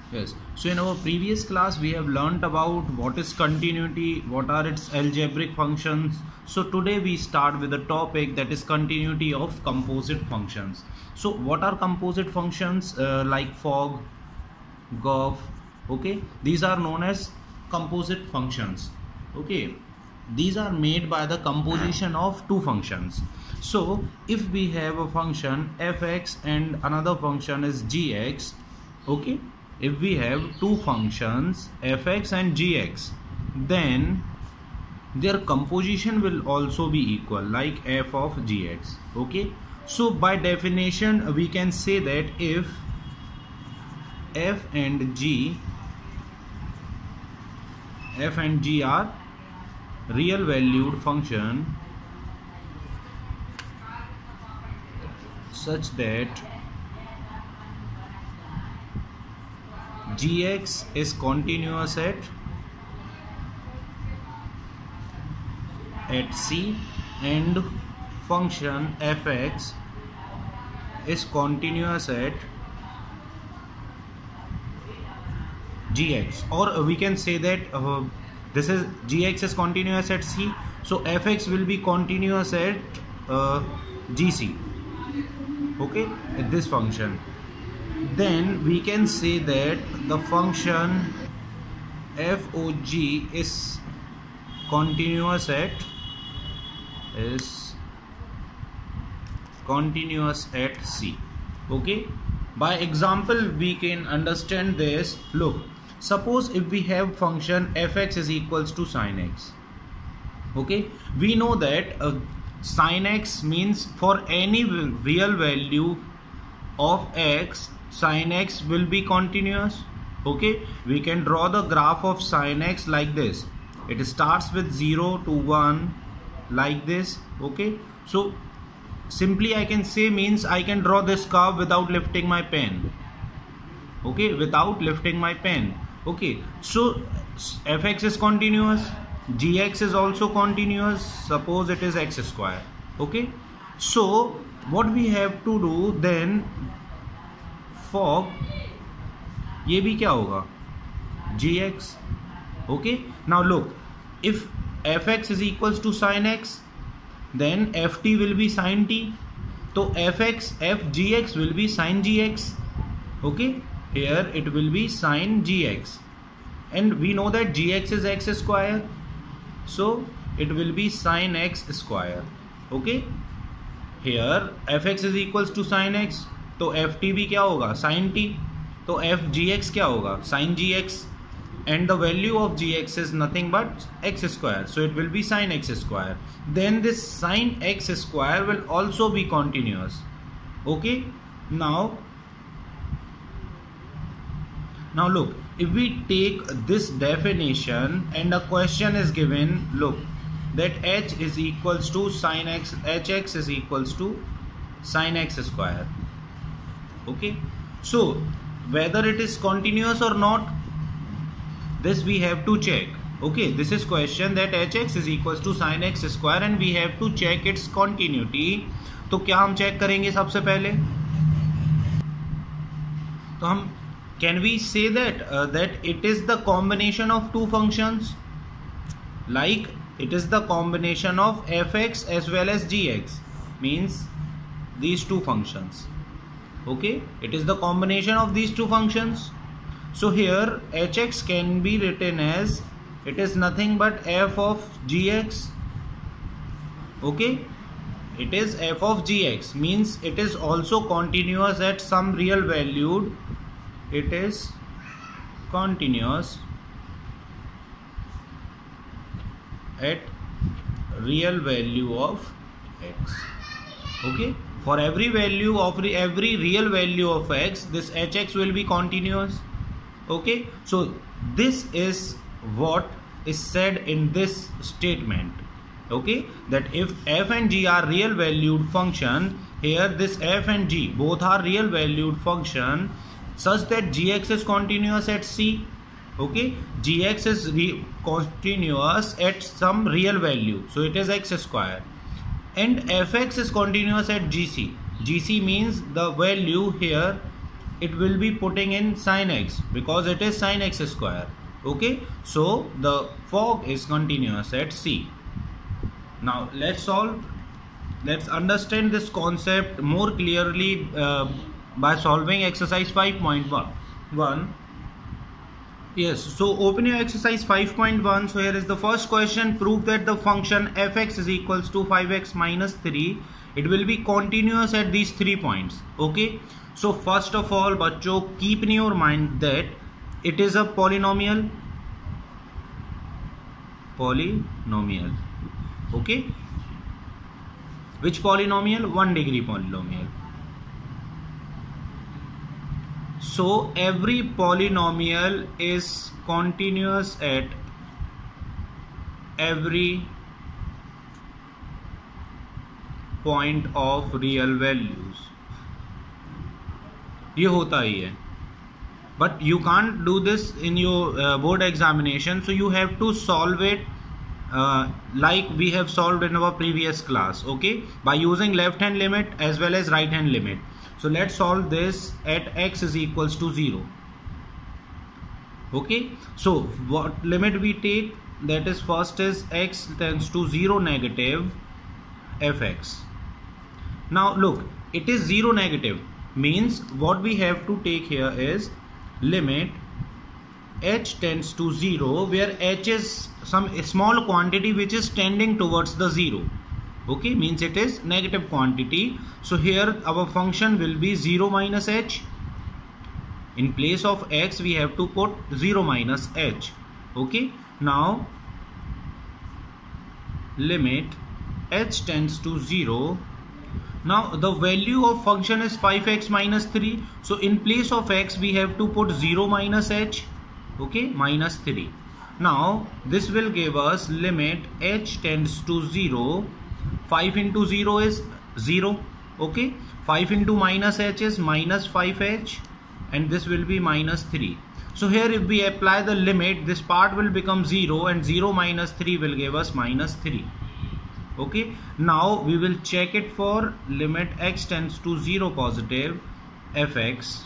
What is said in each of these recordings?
Yes. So in our previous class we have learnt about what is continuity, what are its algebraic functions. So today we start with the topic that is continuity of composite functions. So what are composite functions like fog, Goff? Okay, these are known as composite functions. Okay, these are made by the composition of two functions. So if we have a function fx and another function is gx, okay, if we have two functions fx and gx, then their composition will also be equal, like f of gx. Okay, so by definition we can say that if f and g are real valued function such that gx is continuous at c and function fx is continuous at gx, or we can say that this is gx is continuous at c, so fx will be continuous at gc. Okay, at this function, then we can say that the function fog is continuous at c. Okay, by example we can understand this. Look, suppose if we have function fx is equals to sin x. Okay, we know that sin x means for any real value of x, sin x will be continuous. Okay, we can draw the graph of sin x like this. It starts with 0 to 1 like this. Okay, so simply I can say, means I can draw this curve without lifting my pen. Okay, without lifting my pen. Okay, so fx is continuous, gx is also continuous. Suppose it is x square. Okay, so what we have to do then, fog ये भी क्या होगा, gx. Okay, now look, if fx is equals to sin x, then ft will be sin t, so fgx will be sin gx. Okay, here it will be sin gx, and we know that gx is x square, so it will be sin x square. Okay, here fx is equals to sin x, तो ft भी क्या होगा, sin t, तो fgx क्या होगा, sin gx, and the value of gx is nothing but x square, so it will be sin x square. Then this sin x square will also be continuous. Okay, now look, if we take this definition and a question is given, look, that h is equals to sin x, hx is equals to sin x square. Okay, so whether it is continuous or not, this we have to check. Okay, this is question that hx is equals to sin x square and we have to check its continuity. तो क्या हम check करेंगे सबसे पहले, तो हम can we say that that it is the combination of two functions, like it is the combination of fx as well as gx, means these two functions. Okay, it is the combination of these two functions. So here hx can be written as, it is nothing but f of gx. Okay, it is f of gx, means it is also continuous at some real valued, it is continuous at real value of x. Okay, for every value of every real value of x, this hx will be continuous. Okay, so this is what is said in this statement. Okay, that if f and g are real valued function, here this f and g both are real valued function such that gx is continuous at c. Okay, gx is continuous at some real value, so it is x square, and fx is continuous at gc. gc means the value here it will be putting in sin x because it is sin x square. Okay, so the fog is continuous at C. Now let's understand this concept more clearly by solving exercise 5.1. Yes, so open your exercise 5.1. So here is the first question. Prove that the function fx is equals to 5x minus 3. It will be continuous at these 3 points. Okay, so first of all, bachcho, keep in your mind that it is a polynomial. Okay, which polynomial? 1 degree polynomial. So every polynomial is continuous at every point of real values. ये होता ही है. But you can't do this in your board examination, so you have to solve it like we have solved in our previous class, okay, by using left hand limit as well as right hand limit. So let's solve this at x is equals to 0. Okay, so what limit we take? That is, first is x tends to 0 negative fx. Now look, it is 0 negative, means what we have to take here is limit h tends to 0, where h is some small quantity which is tending towards the 0. Okay, means it is negative quantity. So here our function will be 0 minus h. In place of x we have to put 0 minus h. Okay, now limit h tends to 0. Now the value of function is 5x minus 3. So in place of x we have to put 0 minus h. Okay, minus 3. Now this will give us limit h tends to 0. 5 into 0 is 0. Okay, 5 into minus h is minus 5h, and this will be minus 3. So here if we apply the limit, this part will become 0, and 0 minus 3 will give us minus 3. Okay, now we will check it for limit x tends to 0 positive fx.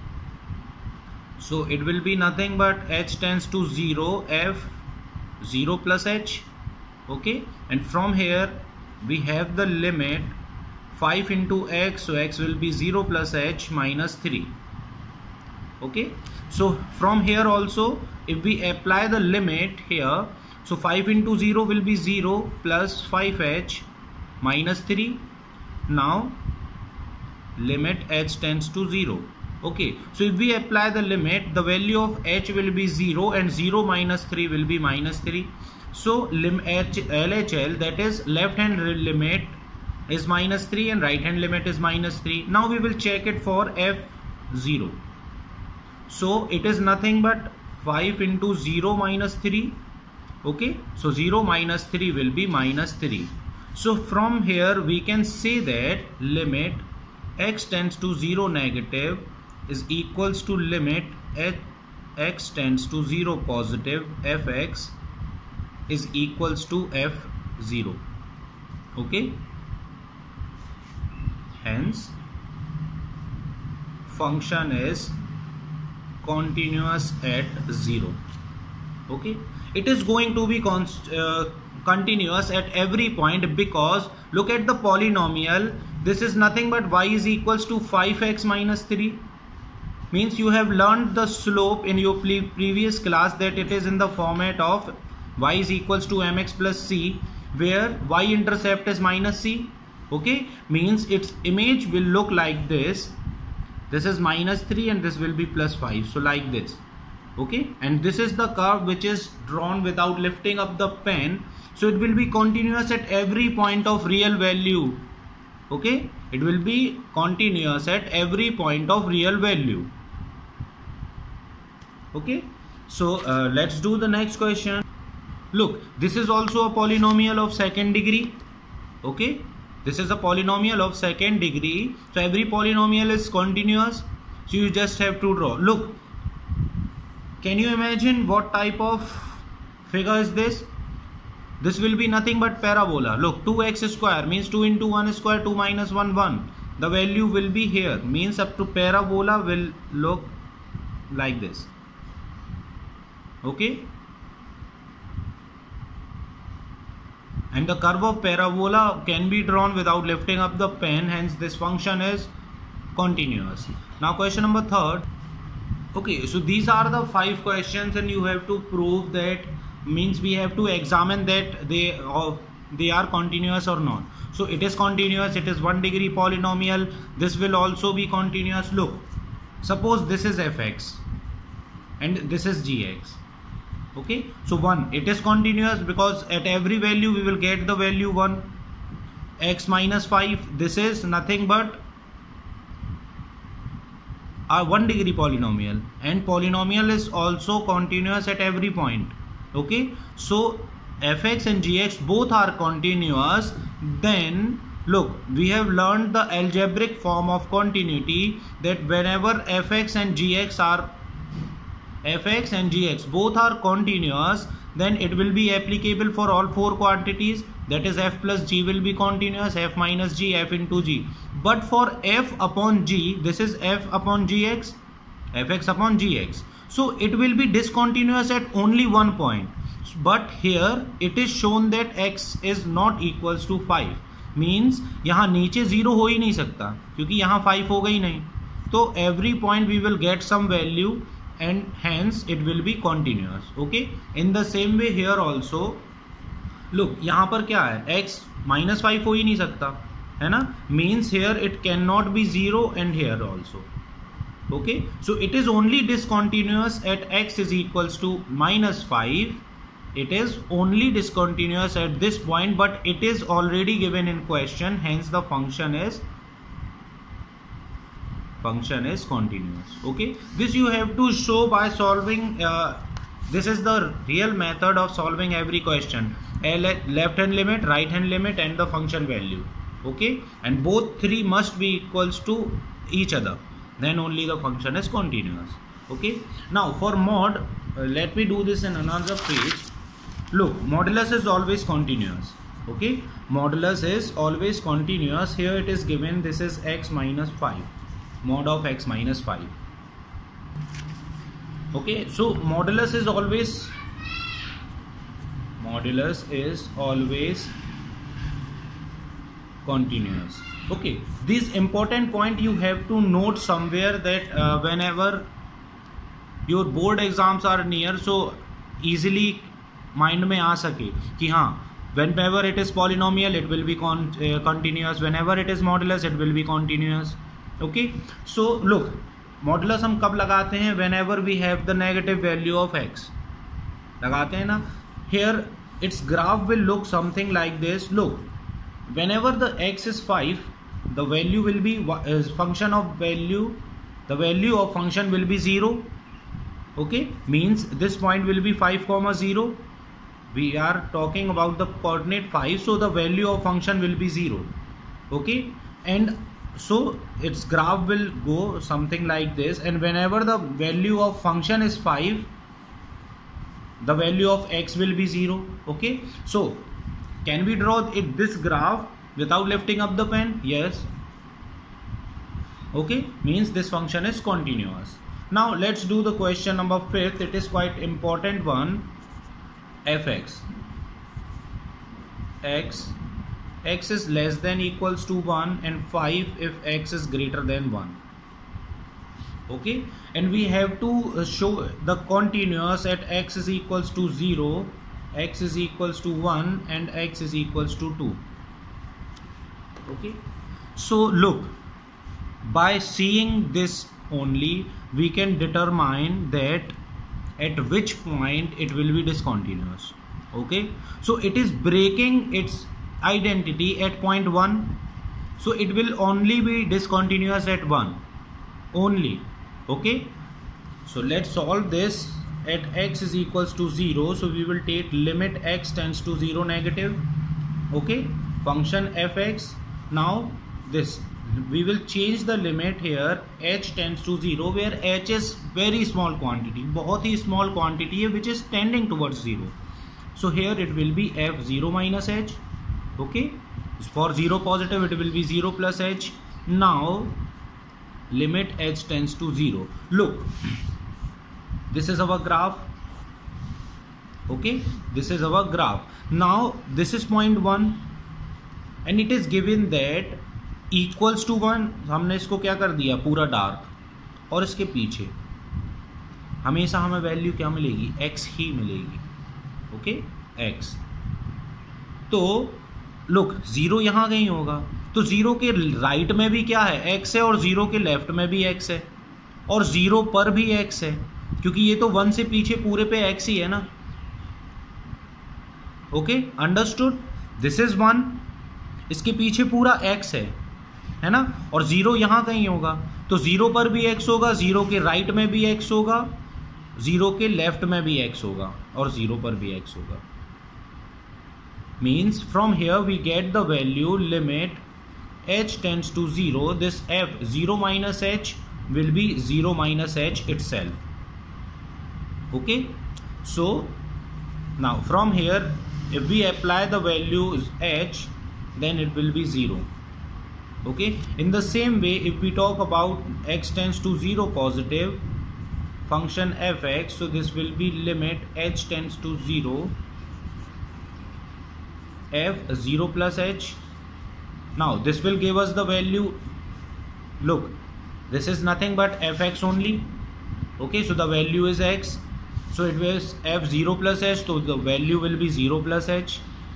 So it will be nothing but h tends to 0 f 0 plus h. Okay, and from here we have the limit 5 into x, so x will be 0 plus h minus 3. Okay, so from here also if we apply the limit here, so 5 into 0 will be 0 plus 5h minus 3. Now limit h tends to 0. Okay, so if we apply the limit, the value of h will be 0 and 0 minus 3 will be minus 3. So LHL, that is left hand limit, is minus 3 and right hand limit is minus 3. Now we will check it for f0. So it is nothing but 5 into 0 minus 3. Okay, so 0 minus 3 will be minus 3. So from here we can say that limit x tends to 0 negative is equals to limit x tends to 0 positive fx is equals to f0. Okay, hence function is continuous at 0. Okay, it is going to be continuous at every point, because look at the polynomial. This is nothing but y is equals to 5x minus 3. Means you have learned the slope in your previous class, that it is in the format of y is equals to mx plus c, where y intercept is minus c. Okay, means its image will look like this. This is minus 3 and this will be plus 5. So like this. Okay, and this is the curve which is drawn without lifting up the pen. So it will be continuous at every point of real value. Okay, it will be continuous at every point of real value. Okay, so let's do the next question. Look, this is also a polynomial of second degree. Okay, this is a polynomial of second degree. So every polynomial is continuous. So you just have to draw. Look, can you imagine what type of figure is this? This will be nothing but parabola. Look, 2x square means 2 into 1 square, 2 minus 1, 1. the value will be here, means up to parabola will look like this. Okay, and the curve of parabola can be drawn without lifting up the pen, hence this function is continuous. Now question number 3rd. Okay, so these are the 5 questions and you have to prove that, means we have to examine that they are continuous or not. So it is continuous, it is 1 degree polynomial, this will also be continuous. Look, suppose this is fx and this is gx. Okay, so 1, it is continuous because at every value we will get the value 1. X minus 5, this is nothing but a 1 degree polynomial, and polynomial is also continuous at every point. Okay, so fx and gx both are continuous. Then look, we have learned the algebraic form of continuity, that whenever fx and gx both are continuous, then it will be applicable for all 4 quantities, that is f plus g will be continuous, f minus g, f into g. But for f upon g, this is f upon gx, fx upon gx, so it will be discontinuous at only one point. But here it is shown that x is not equals to 5, means यहाँ नीचे 0 हो ही नहीं सकता क्योंकि यहाँ 5 होगा ही नहीं. तो every point we will get some value and hence it will be continuous. Okay, in the same way here also, look, यहाँ पर क्या है, x minus 5 हो ही नहीं सकता है ना, means here it cannot be 0 and here also. Okay, so it is only discontinuous at x is equals to minus 5. It is only discontinuous at this point, but it is already given in question, hence the function is continuous. Okay, this you have to show by solving. This is the real method of solving every question: left hand limit, right hand limit, and the function value. Okay, and both 3 must be equals to each other, then only the function is continuous. Okay, now for mod, let me do this in another page. Look, modulus is always continuous. Okay, modulus is always continuous. Here it is given, this is x minus 5, mod of x minus 5. Okay, so modulus is always continuous. Okay, this important point you have to note somewhere, that whenever your board exams are near, so easily mind में आ सके कि हाँ, whenever it is polynomial it will be continuous, whenever it is modulus it will be continuous. Okay, so look, modulus हम कब लगाते हैं, whenever we have the negative value of x लगाते हैं ना. Here its graph will look something like this. Look, whenever the x is 5, the value will be function of value, the value of function will be 0. Okay, means this point will be 5, 0. We are talking about the coordinate 5, so the value of function will be 0. Okay, and so its graph will go something like this, and whenever the value of function is 5, the value of x will be 0. Okay, so can we draw this graph without lifting up the pen? Yes. Okay, means this function is continuous. Now let's do the question number 5th. It is quite important one. Fx, x is less than equals to 1 and 5 if x is greater than 1. Okay, and we have to show the continuous at x is equals to 0, x is equals to 1 and x is equals to 2. Okay, so look, by seeing this only we can determine that at which point it will be discontinuous. Okay, so it is breaking its identity at point 1, so it will only be discontinuous at 1 only. Okay, so let's solve this. At x is equals to 0, so we will take limit x tends to 0 negative. Okay, function fx. Now this, we will change the limit here, h tends to 0, where h is very small quantity, बहुत ही small quantity है, which is tending towards 0. So here it will be f 0 minus h. Okay, for 0 positive it will be 0 plus h, Now limit h tends to 0. Look, this is our graph. Okay, this is our graph. Now this is point 1 and it is given that equals to 1. हमने इसको क्या कर दिया, पूरा dark, और इसके पीछे हमेशा हमें वैल्यू क्या मिलेगी, x ही मिलेगी. Okay, x. तो लुक 0 यहाँ कहीं होगा, तो 0 के राइट में भी क्या है, x है, और 0 के लेफ्ट में भी x है, और 0 पर भी x है, क्योंकि ये तो 1 से पीछे पूरे पे x ही है ना. Okay, understood. दिस इज 1, इसके पीछे पूरा x है ना, और 0 यहाँ कहीं होगा, तो 0 पर भी x होगा, 0 के राइट में भी x होगा, 0 के लेफ्ट में भी x होगा, और 0 पर भी x होगा. Means from here we get the value limit h tends to 0. This f 0 minus h will be 0 minus h itself. Okay, so now from here if we apply the value h, then it will be 0. Okay, in the same way if we talk about x tends to 0 positive function fx, so this will be limit h tends to 0 f 0 plus h. Now this will give us the value, look, this is nothing but fx only. Okay, so the value is x, so it was f 0 plus h, so the value will be 0 plus h.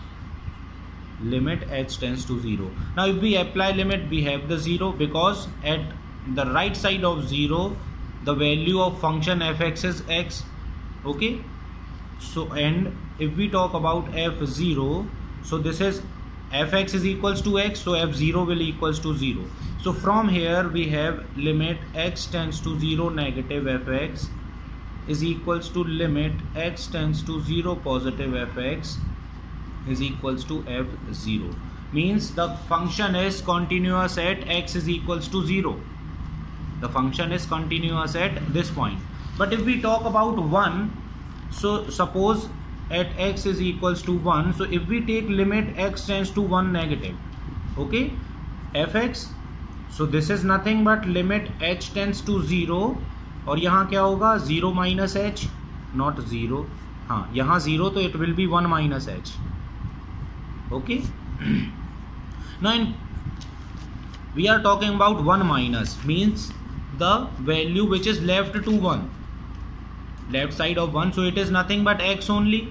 Limit h tends to 0. Now if we apply limit, we have the 0, because at the right side of 0 the value of function fx is x. Okay, so and if we talk about f0, so this is fx is equals to x, so f0 will equals to 0. So from here we have limit x tends to 0 negative fx is equals to limit x tends to 0 positive fx is equals to f0. Means the function is continuous at x is equals to 0. The function is continuous at this point. But if we talk about 1, so suppose at x is equals to 1, so if we take limit x tends to 1 negative, okay, fx, so this is nothing but limit h tends to 0, और यहाँ क्या होगा, 0 minus h, not 0, हाँ यहाँ 0, तो it will be 1 minus h. Okay, now we are talking about 1 minus, means the value which is left to 1, left side of 1, so it is nothing but x only.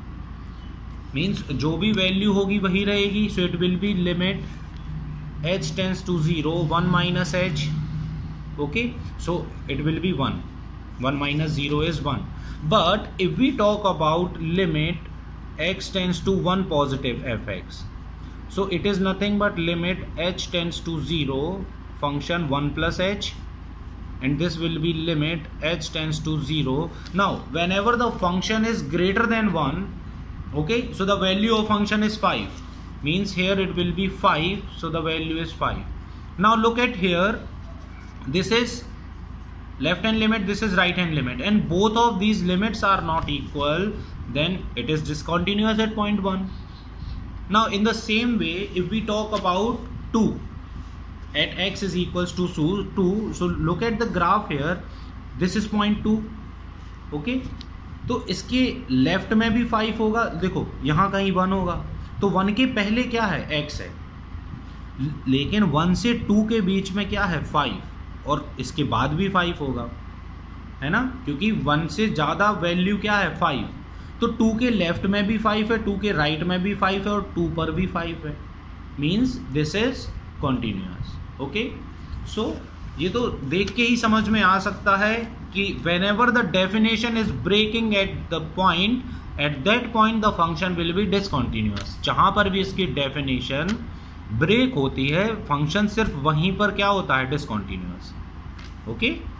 Means जो भी value होगी वही रहेगी, so it will be limit h tends to 0 1 minus h. Okay, so it will be 1 minus 0 is 1. But if we talk about limit x tends to 1 positive fx, so it is nothing but limit h tends to 0 function 1 plus h, and this will be limit h tends to 0. Now whenever the function is greater than 1, okay, so the value of function is 5, means here it will be 5, so the value is 5. Now look at here, this is left hand limit, this is right hand limit, and both of these limits are not equal, then it is discontinuous at point 1. Now in the same way if we talk about 2 at x is equals to 2, so look at the graph here, this is point 2. okay, तो इसके left में भी 5 होगा, देखो यहाँ कहीं 1 होगा, तो 1 के पहले क्या है, x है, लेकिन 1 से 2 के बीच में क्या है, 5, और इसके बाद भी 5 होगा, है ना, क्योंकि 1 से ज़्यादा वैल्यू क्या है, 5, तो 2 के लेफ्ट में भी 5 है, 2 के राइट में भी 5 है, और 2 पर भी 5 है. Means this is continuous. Okay, so ये तो देख के ही समझ में आ सकता है कि whenever the definition is breaking at the point, at that point the function will be discontinuous. जहाँ पर भी इसकी definition break होती है, function सिर्फ वहीं पर क्या होता है, discontinuous. ओके